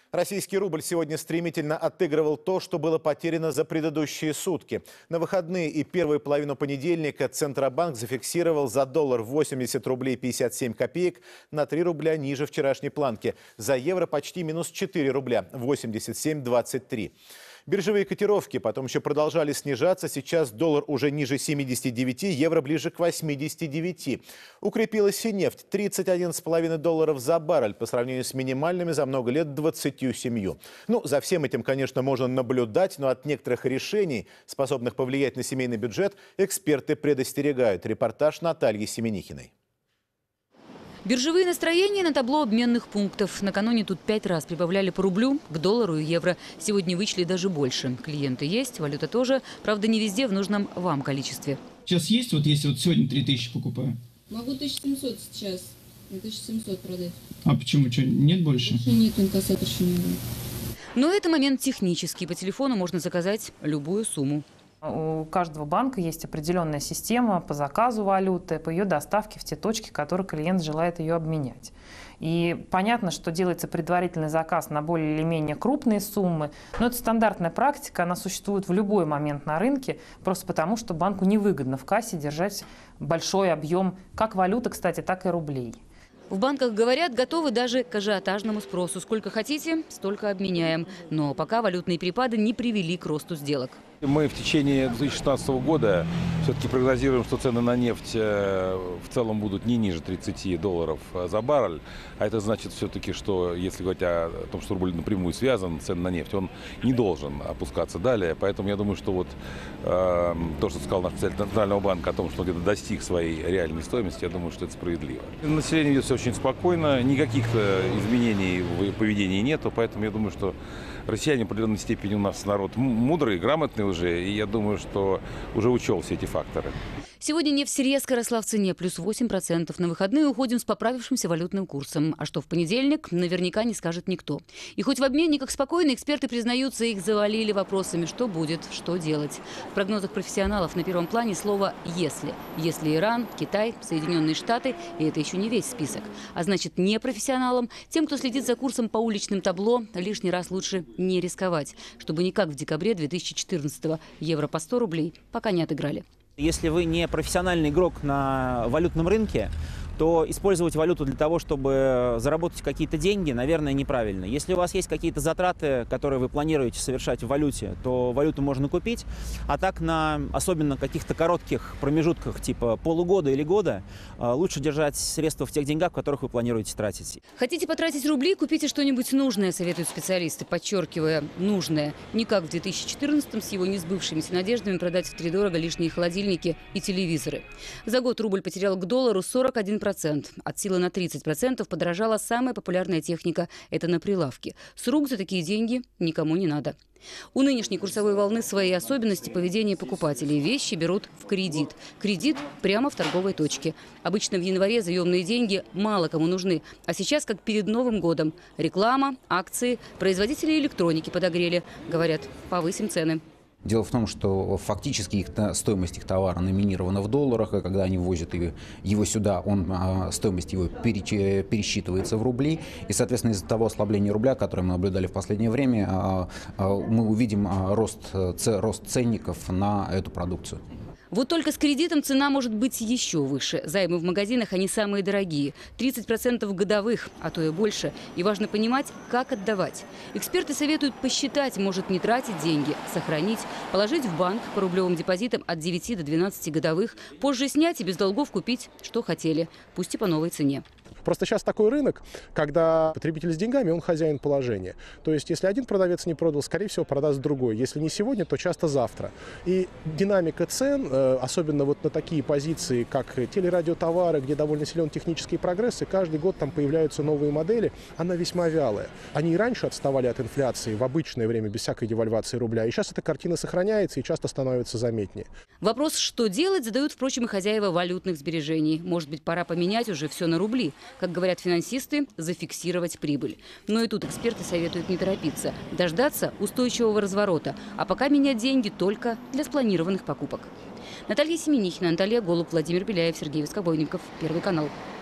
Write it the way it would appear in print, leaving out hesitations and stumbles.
Российский рубль сегодня стремительно отыгрывал то, что было потеряно за предыдущие сутки. На выходные и первую половину понедельника Центробанк зафиксировал за доллар 80 рублей 57 копеек на 3 рубля ниже вчерашней планки. За евро почти минус 4 рубля 87,23. Биржевые котировки потом еще продолжали снижаться. Сейчас доллар уже ниже 79, евро ближе к 89. Укрепилась и нефть. 31,5 долларов за баррель по сравнению с минимальными за много лет 27. За всем этим, конечно, можно наблюдать, но от некоторых решений, способных повлиять на семейный бюджет, эксперты предостерегают. Репортаж Натальи Семенихиной. Биржевые настроения на табло обменных пунктов. Накануне тут 5 раз прибавляли по рублю к доллару и евро. Сегодня вычли даже больше. Клиенты есть, валюта тоже. Правда, не везде в нужном вам количестве. Сейчас есть, если сегодня 3000 покупаю? Могу 1700 сейчас. 1700 продать. А почему? Что, нет больше? Больше нет, инкассаторши не было. Но это момент технический. По телефону можно заказать любую сумму. У каждого банка есть определенная система по заказу валюты, по ее доставке в те точки, в которые клиент желает ее обменять. И понятно, что делается предварительный заказ на более или менее крупные суммы, но это стандартная практика, она существует в любой момент на рынке, просто потому, что банку невыгодно в кассе держать большой объем как валюты, кстати, так и рублей. В банках говорят, готовы даже к ажиотажному спросу. Сколько хотите, столько обменяем. Но пока валютные перепады не привели к росту сделок. Мы в течение 2016 года все-таки прогнозируем, что цены на нефть в целом будут не ниже 30 долларов за баррель. А это значит все-таки, что если говорить о том, что рубль напрямую связан, цены на нефть, он не должен опускаться далее. Поэтому я думаю, что то, что сказал наш председатель Центрального банка о том, что он где-то достиг своей реальной стоимости, я думаю, что это справедливо. Население ведет себя очень спокойно, никаких изменений в поведении нету, поэтому я думаю, что россияне в определенной степени у нас народ мудрый, грамотный уже, и я думаю, что уже учел все эти факторы. Сегодня нефть резко росла в цене, плюс 8%. На выходные уходим с поправившимся валютным курсом. А что в понедельник, наверняка не скажет никто. И хоть в обменниках спокойно, эксперты признаются, их завалили вопросами, что будет, что делать. В прогнозах профессионалов на первом плане слово «если». Если Иран, Китай, Соединенные Штаты, и это еще не весь список. А значит, непрофессионалам, тем, кто следит за курсом по уличным табло, лишний раз лучше не рисковать, чтобы не как в декабре 2014-го евро по 100 рублей пока не отыграли. Если вы не профессиональный игрок на валютном рынке, то использовать валюту для того, чтобы заработать какие-то деньги, наверное, неправильно. Если у вас есть какие-то затраты, которые вы планируете совершать в валюте, то валюту можно купить. А так на особенно каких-то коротких промежутках, типа полугода или года, лучше держать средства в тех деньгах, в которых вы планируете тратить. Хотите потратить рубли, купите что-нибудь нужное, советуют специалисты, подчеркивая нужное. Не как в 2014-м с его несбывшимися надеждами продать втридорого лишние холодильники и телевизоры. За год рубль потерял к доллару 41%. От силы на 30% подорожала самая популярная техника – это на прилавке. С рук за такие деньги никому не надо. У нынешней курсовой волны свои особенности поведения покупателей. Вещи берут в кредит. Кредит прямо в торговой точке. Обычно в январе заемные деньги мало кому нужны. А сейчас, как перед Новым годом. Реклама, акции, производители электроники подогрели. Говорят, повысим цены. Дело в том, что фактически стоимость их товара номинирована в долларах, и когда они ввозят его сюда, стоимость его пересчитывается в рубли. И, соответственно, из-за того ослабления рубля, которое мы наблюдали в последнее время, мы увидим рост ценников на эту продукцию. Вот только с кредитом цена может быть еще выше. Займы в магазинах, они самые дорогие. 30% годовых, а то и больше. И важно понимать, как отдавать. Эксперты советуют посчитать, может не тратить деньги, сохранить, положить в банк по рублевым депозитам от 9 до 12 годовых, позже снять и без долгов купить, что хотели, пусть и по новой цене. Просто сейчас такой рынок, когда потребитель с деньгами, он хозяин положения. То есть, если один продавец не продал, скорее всего, продаст другой. Если не сегодня, то часто завтра. И динамика цен, особенно вот на такие позиции, как телерадиотовары, где довольно силен технический прогресс, и каждый год там появляются новые модели, она весьма вялая. Они и раньше отставали от инфляции в обычное время, без всякой девальвации рубля. И сейчас эта картина сохраняется и часто становится заметнее. Вопрос, что делать, задают, впрочем, и хозяева валютных сбережений. Может быть, пора поменять уже все на рубли. Как говорят финансисты, зафиксировать прибыль. Но и тут эксперты советуют не торопиться, дождаться устойчивого разворота, а пока менять деньги только для спланированных покупок. Наталья Семенихина, Наталья Голуб, Владимир Беляев, Сергей Воскобойников. Первый канал.